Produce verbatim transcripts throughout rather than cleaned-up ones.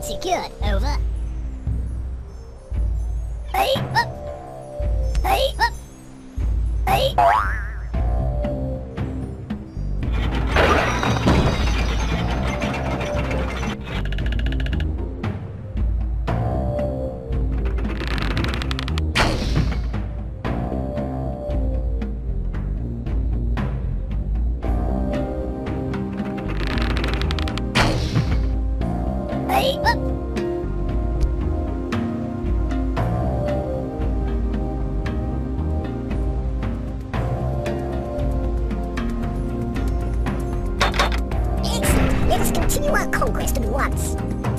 Target secured. Over. Hey, up. Hey, up. Hey. Hey, up. Excellent. Let us continue our conquest at once.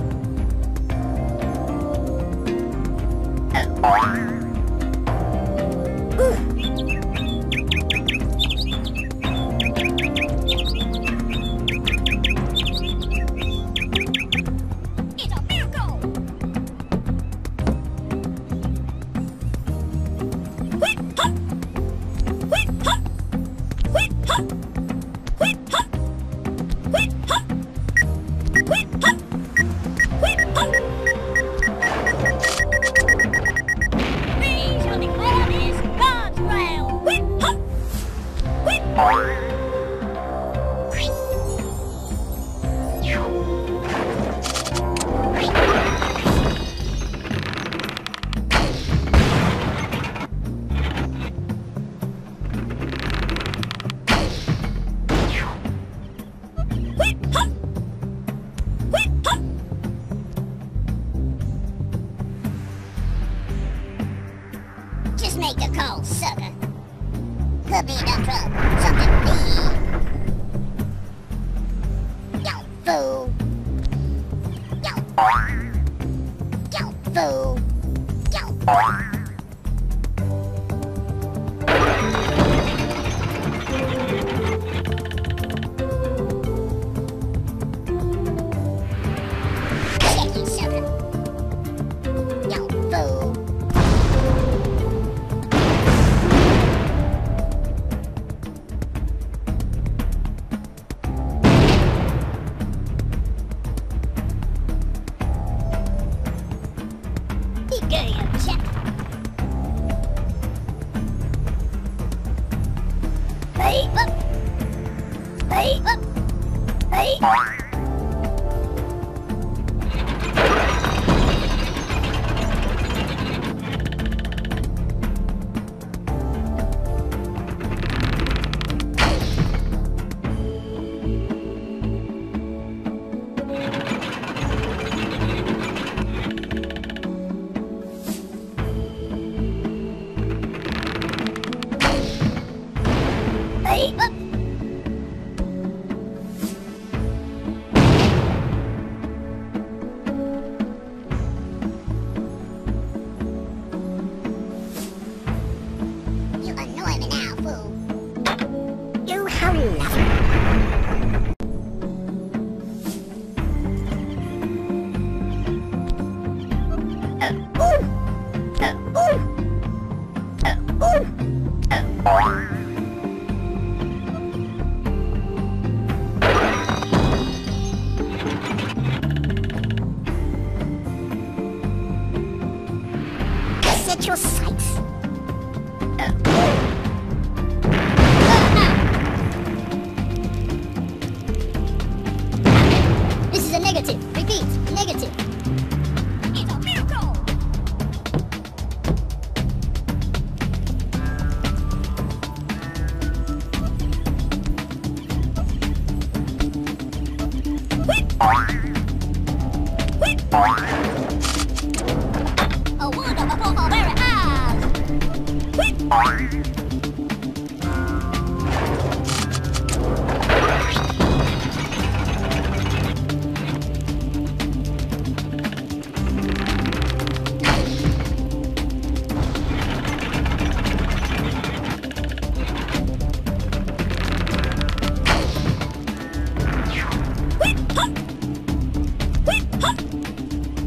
Just make a call, sucker. Could be no trouble. Something big. Yo, fool. Yo. Yo, fool. Yo. Check it, sucker. Yo, fool. Hey, up. Hey, up. Hey. Hey, up. You annoy me now, fool. You have nothing. Uh, ooh. Uh, ooh. Uh, ooh. Uh, Set your sights. Uh, this is a negative. Repeat, negative. It's a miracle. A wonder before our very eyes.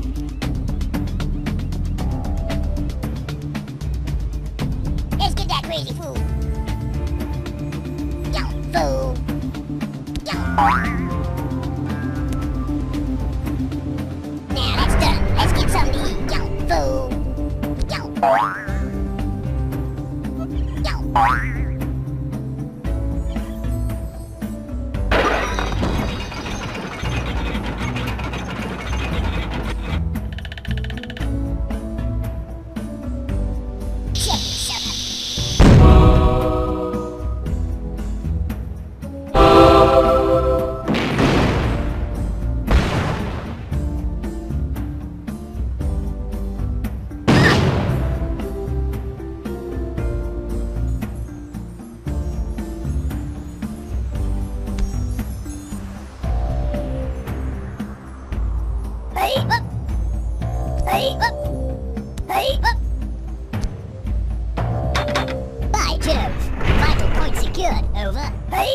Let's get that quick. Hey, up. Hey, up. By Jove. Vital point secured. Over. Hey.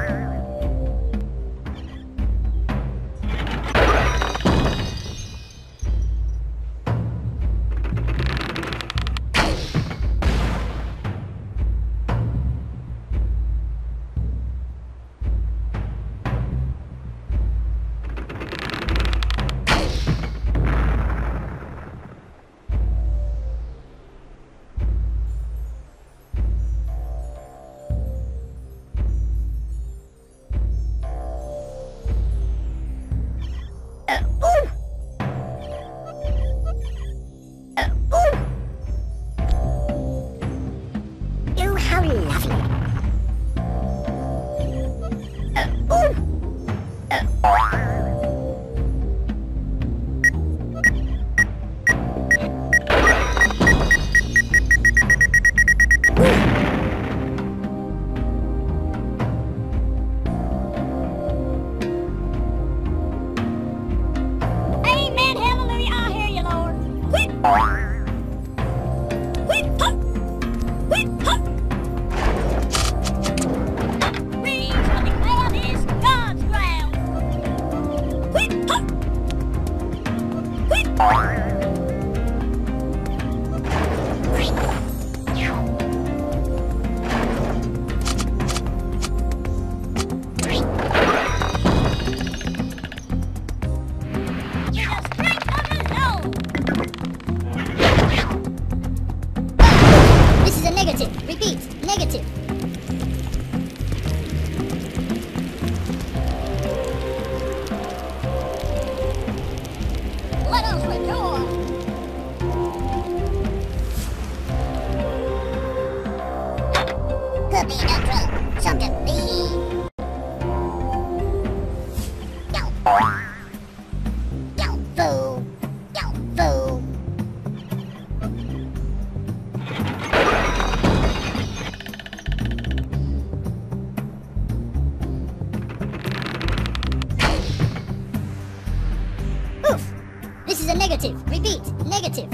This is a negative. Repeat, negative.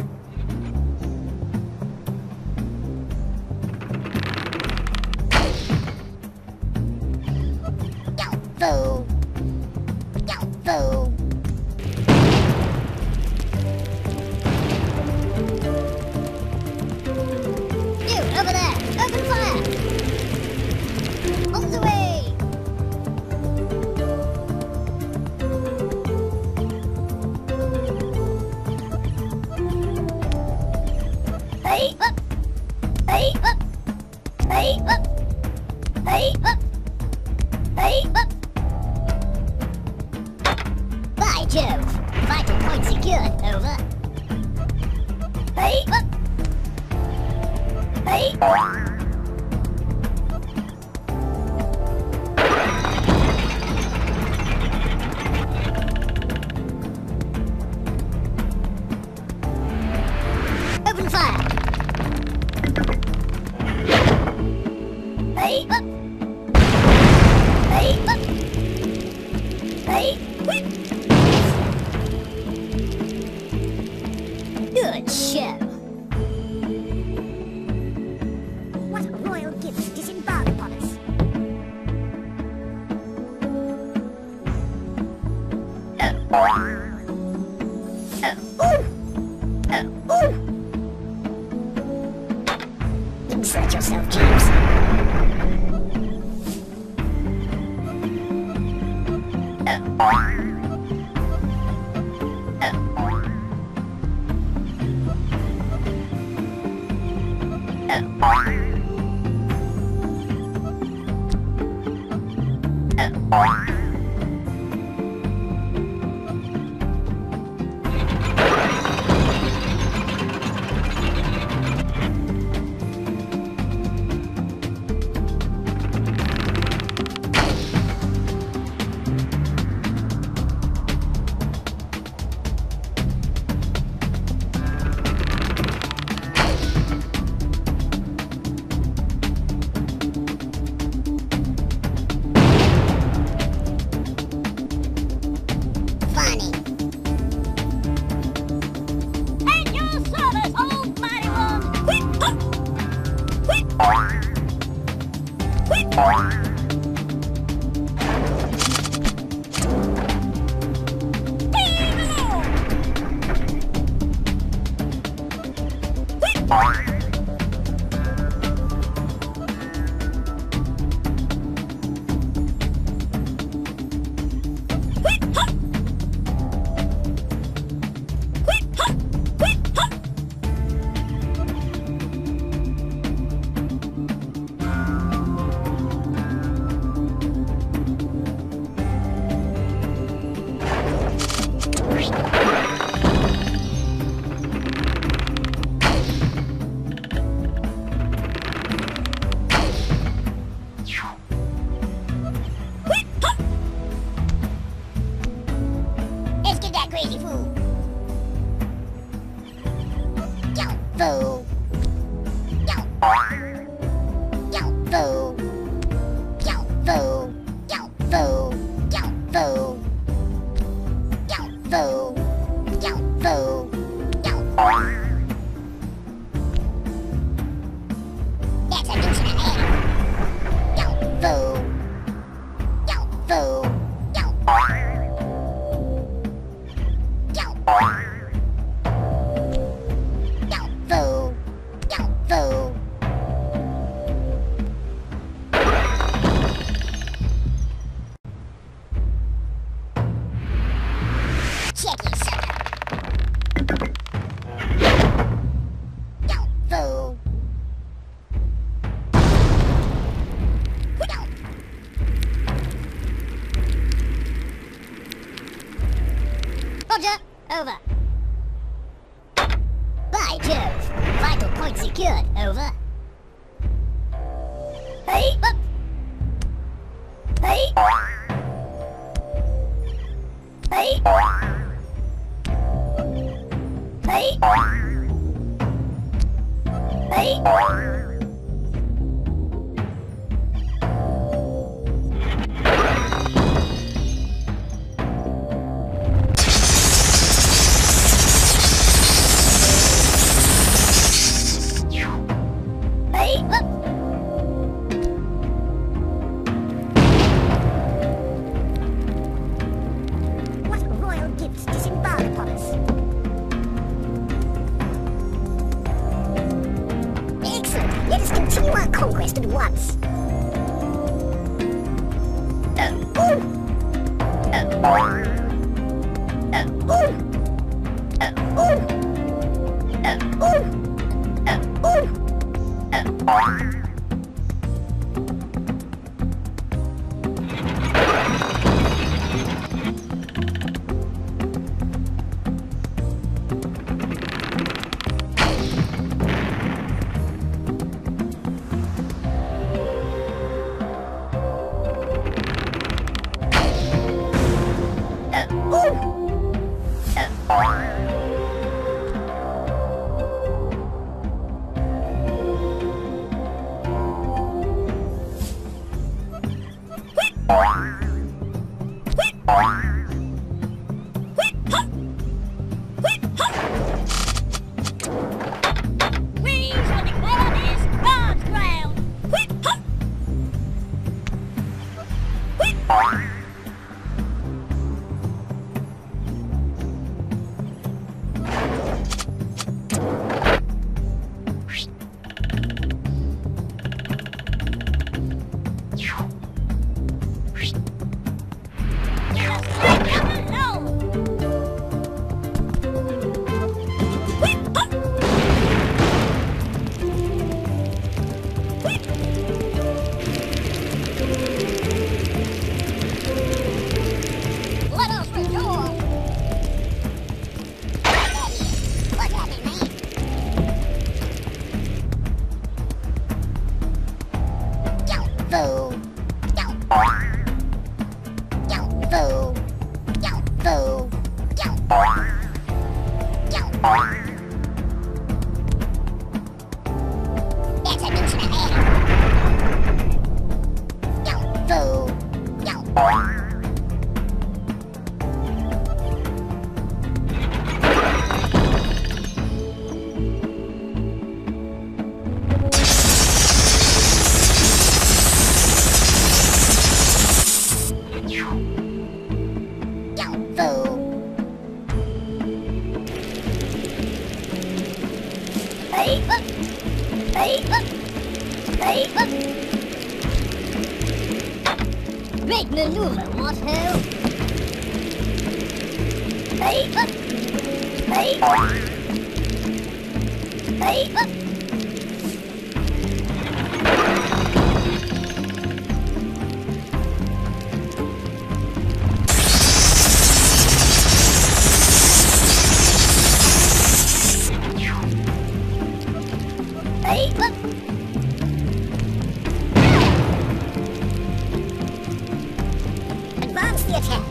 Yo, fool. Yo, fool. You, over there. Open fire. On the way. Hey, up. Hey, up. Hey, up. Hey, up. Hey, up. By Jove. Vital point secured. Over. Hey, up. Hey. Open fire. Hey, up. Hey, up. Hey, whip. Good show. What a royal gift disembarked upon us. Oh. Oh. Oh. Oh. Insert yourself, James. Let's get that crazy fool. Yo, fool. Yo. Yo, fool. Yo, fool. Yo, fool. Yo, fool. Yo, fool. Yo, fool. Yo. That's a deuce and a half. Yo, fool. Yo, fool. Yo. Yo, fool. Yo, fool. Check it, sucker. Yo, fool. Yo. Roger. Over. By Jove. Vital point secured. Over. Hey. Up. Hey. Hey. Hey. Hey. Hey. Up. What royal gifts disembark upon us? Excellent. Let us continue our conquest at once. Uh, ooh. Uh, ooh. Uh, ooh. Uh, ooh. Uh, ooh. Uh, ooh. Uh, Hey, look! Hey, hey, great maneuver, what hell? Hey, hey, hey, advance the attack.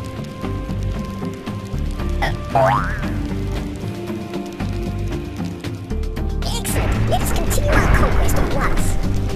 Excellent. Let us continue our conquest at once.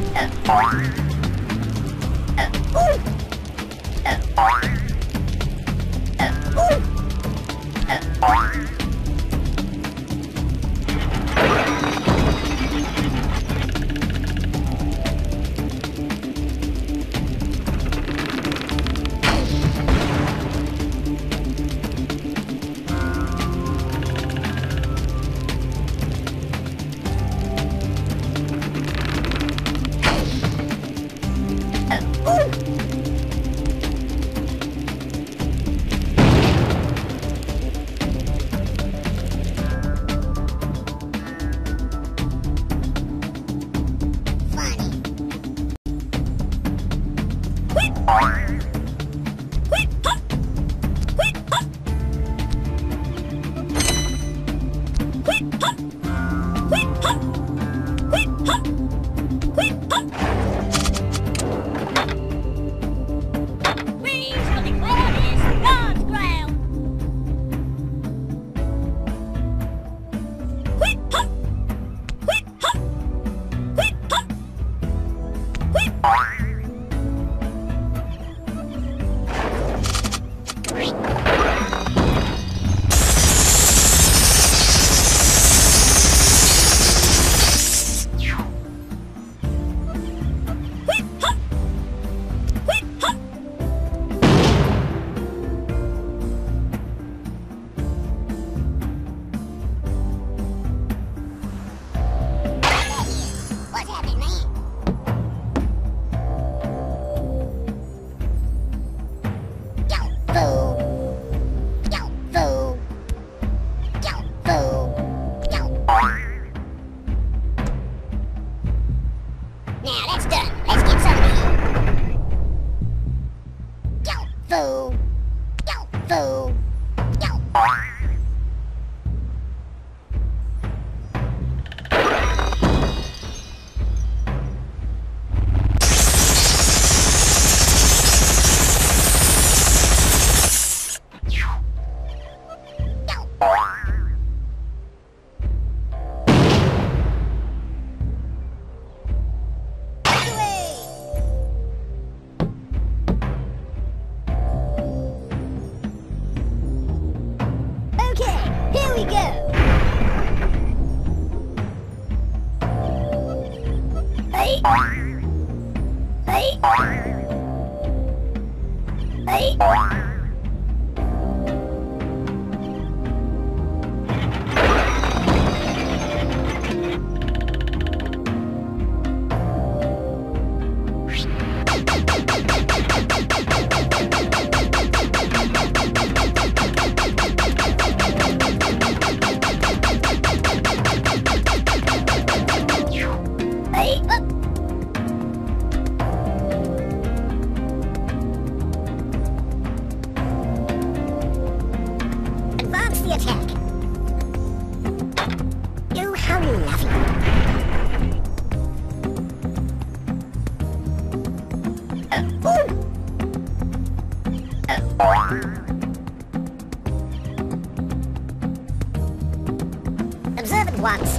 Observe it once,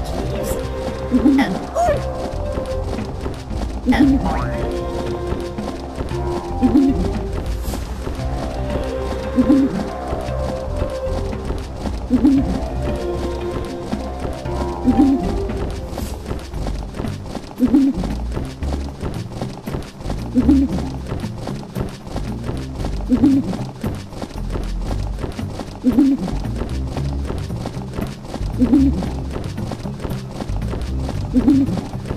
Mm-hmm.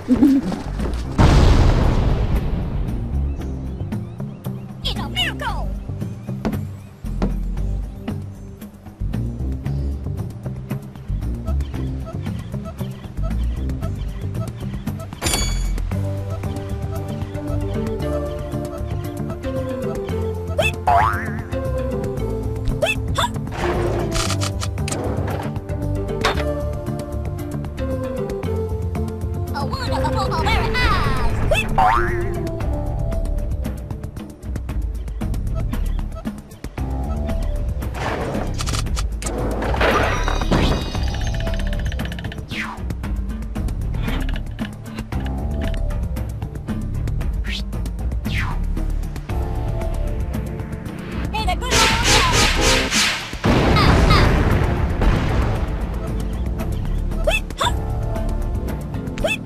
It's a miracle! A wonderful barbaric eyes! May the good Lord guide us. Ow, ow. Whip, hup. Whip.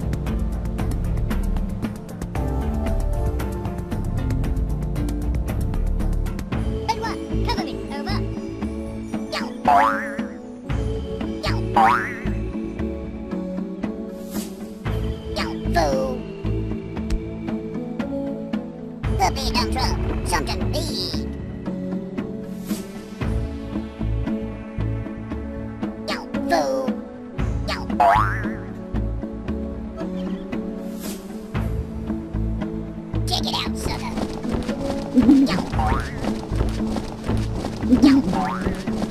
Good one, cover me, over. Yow. Yow. Yow, fool. The big dump truck, something big. Yow, fool. Yow. Check it out, sucker. Yow. Yow.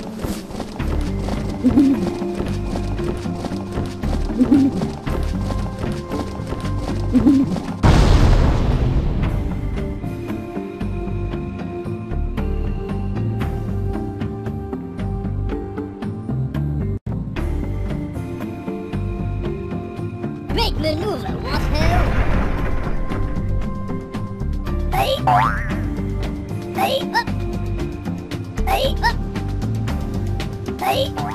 Great maneuver, what hell? Hey! Hey! Up! Hey! Up! Hey!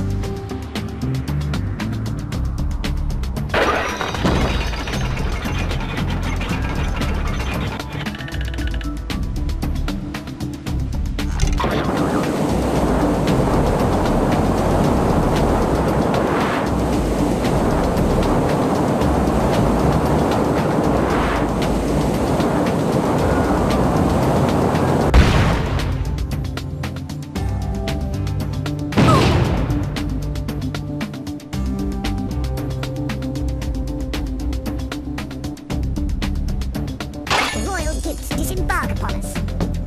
Royal gifts disembark upon us.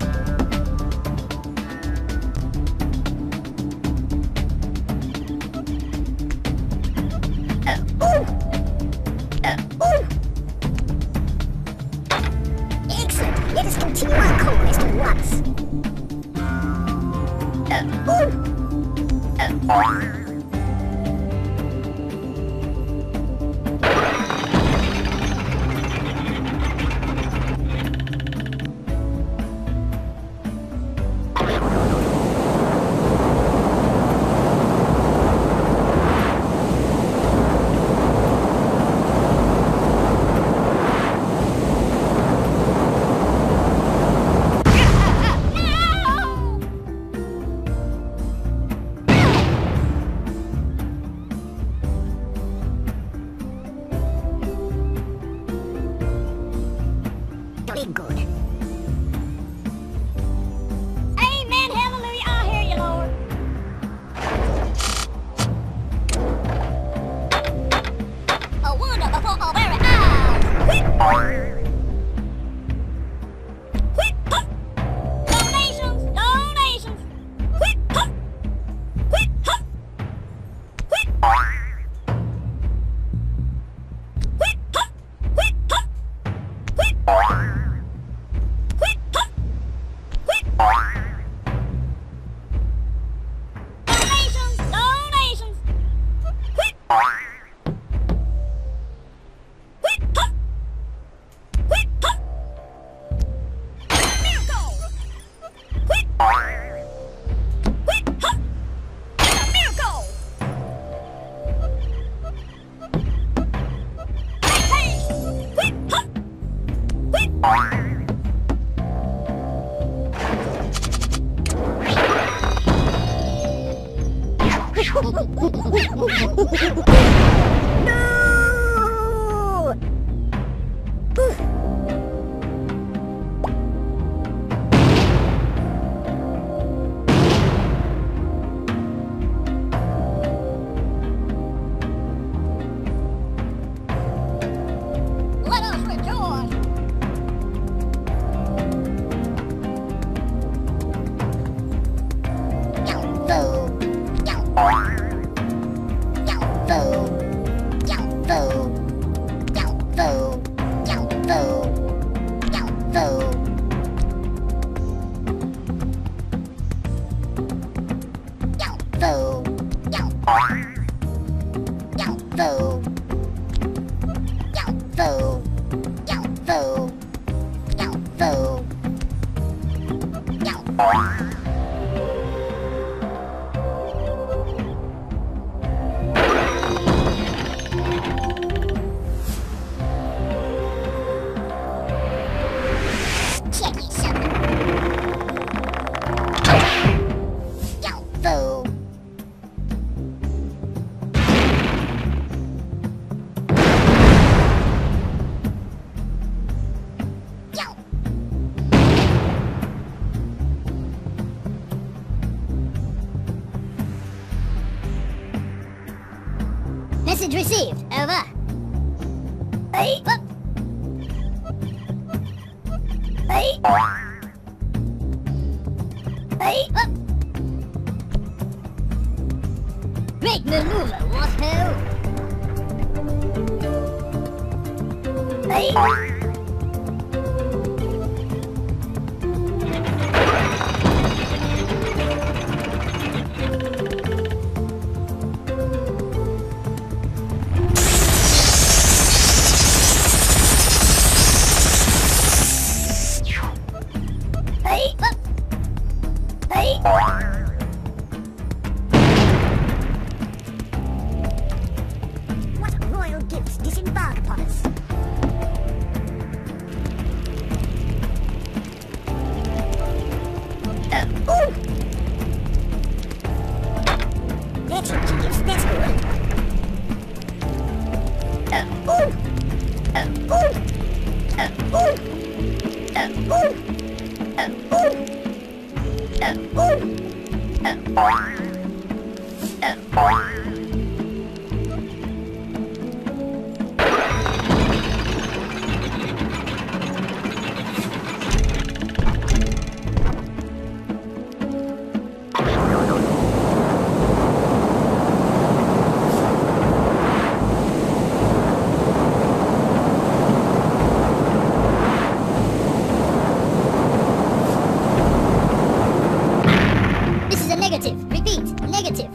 Uh, ooh. Uh, ooh. Excellent. Let us continue our conquest at once. Uh, ooh. Uh, Jolly good. Amen, hallelujah, I hear you, Lord. A wonderful barbaric eyes. Whip. Whip, hup. Donations, donations. Whip, hup. Whip, hup. Whip. Whip, hup. Whip, hup. Whip. Whip, hup. Whip. Donations, donations. Whip. Whip, hup. Whip, hup. Miracle. Whip. Whip, hup. Miracle. Hey, whip, hup. Whip. No! Message received. Over. Hey. Up. Hey. Hey. Up. Great maneuver, what hell? Hey. What royal gifts disembark upon us? Uh, ooh. That's genius, that's good. Uh, ooh. Uh, ooh. Uh, ooh. Uh, ooh. Uh, ooh. Uh, ooh. Uh, uh, This is a negative. Repeat, negative.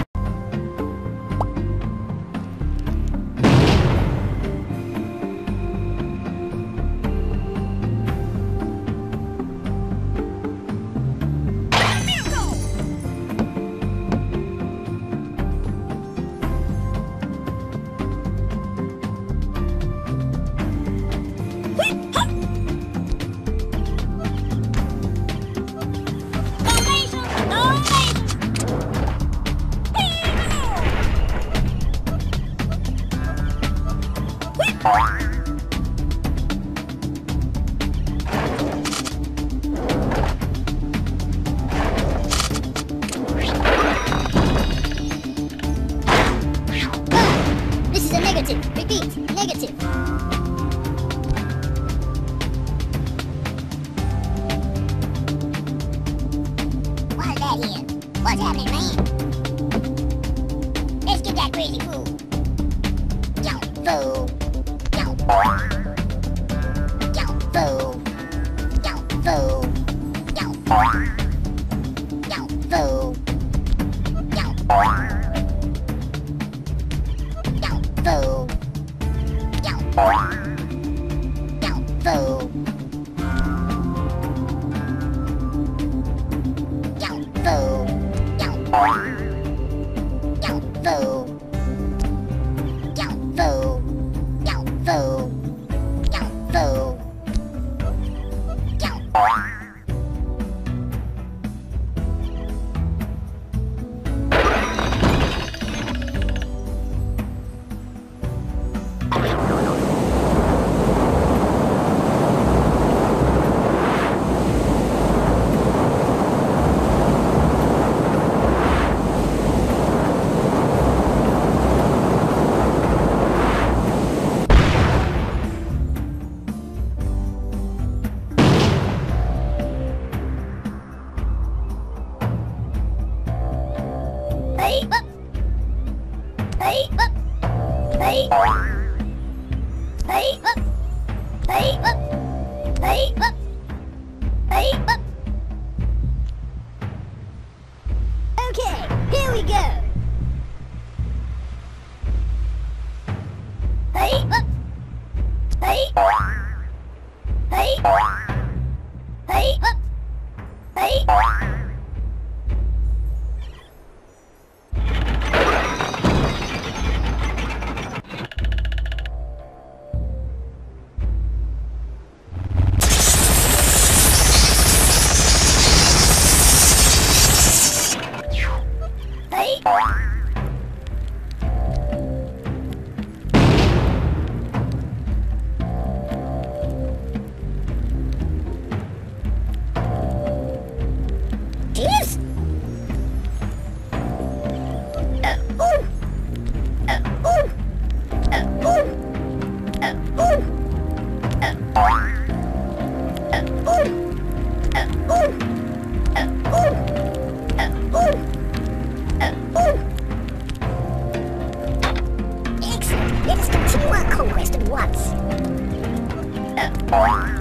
This is a negative. Repeat, negative. What's that here? What's happening, man? Let's get that crazy fool. Yo, fool. Yo. Yo, fool. Yo, fool. Yo. Yo, fool. Yo. Yo, fool. Yo. Yo, fool. Yo, fool. Yo. Yo, fool. Yo, fool. Yo, fool. Yo, fool. Yo. Hey, up. Hey. Hey. Hey. Hey. Hey. Okay, here we go. Hey. Hey. Hey. Hey. Hey. Cheers! Uh, ooh! Uh, ooh! Uh, ooh! Uh, ooh! Uh, uh, ooh! Uh, ooh! Uh, ooh! Uh, ooh! Uh, ooh! Excellent! Let us continue our conquest at once. Uh,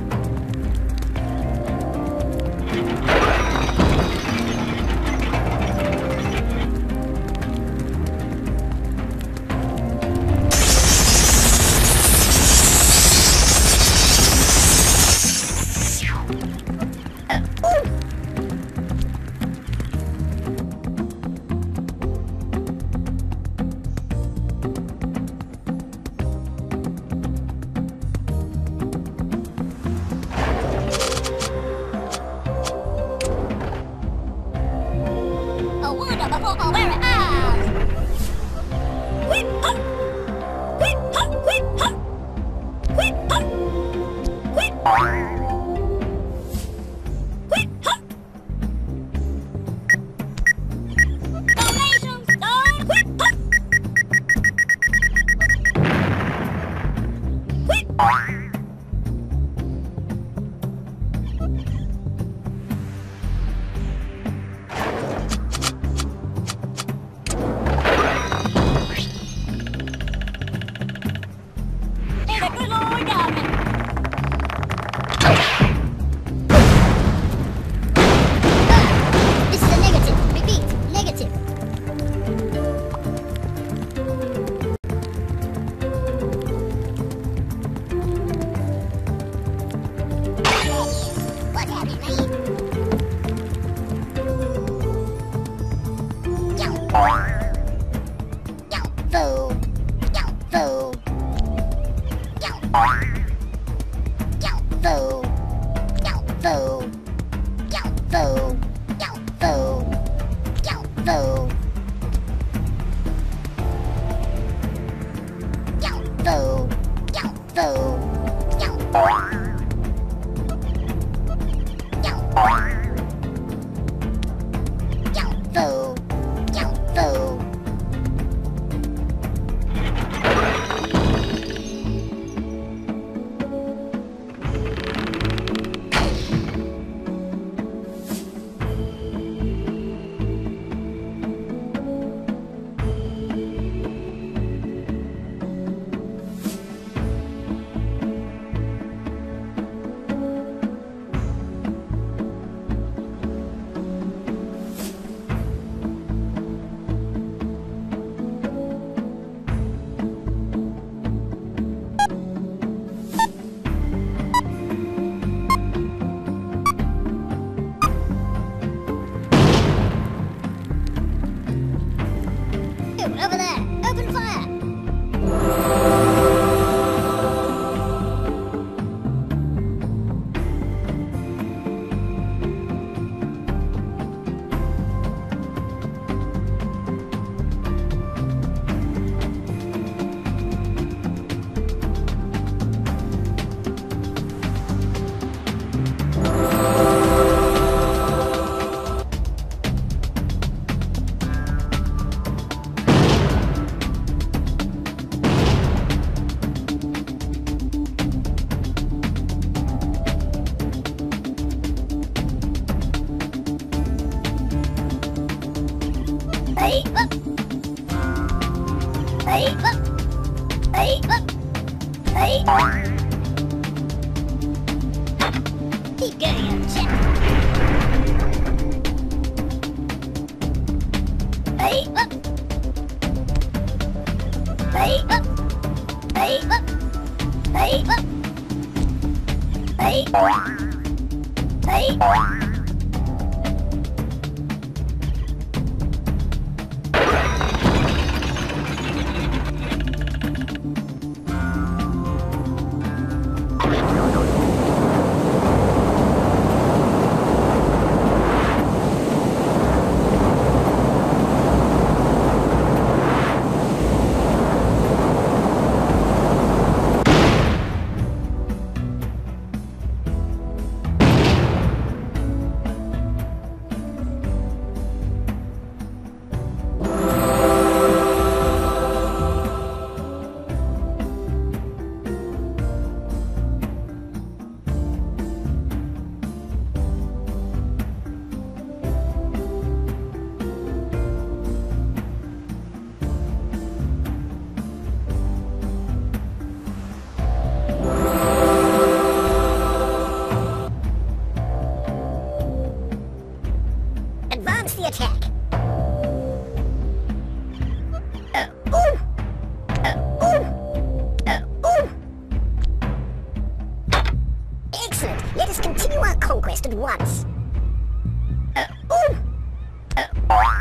over there! Open fire! Hey, up. Hey, up. Hey, up. Hey. Keep going, check. Hey, up. Hey, up. Hey, up. Hey, up. Hey. Hey. Advance the attack. Uh, ooh. Uh, ooh. Uh, ooh. Excellent. Let us continue our conquest at once. Uh, ooh. Uh,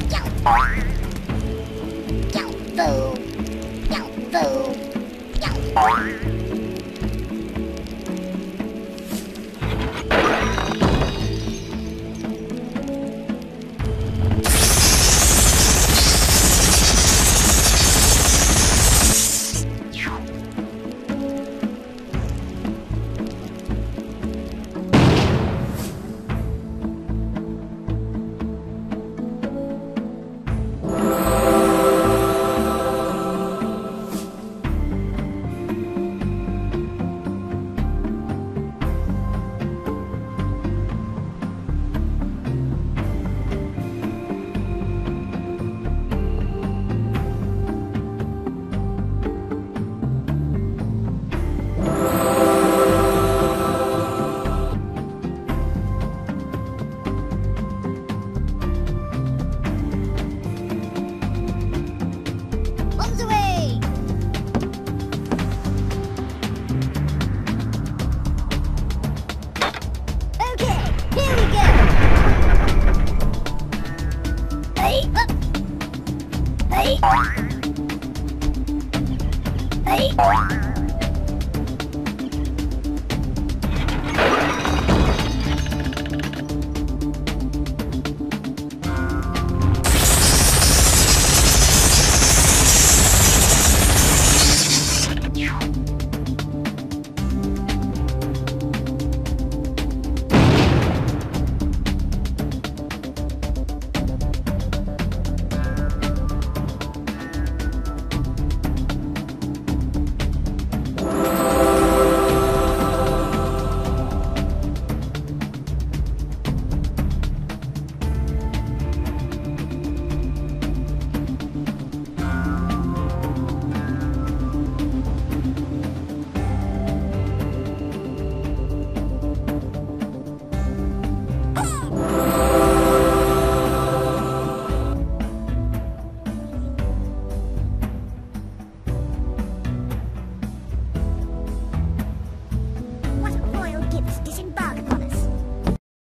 Go. Bombs away! Okay, here we go! Hey, up! Hey! Hey!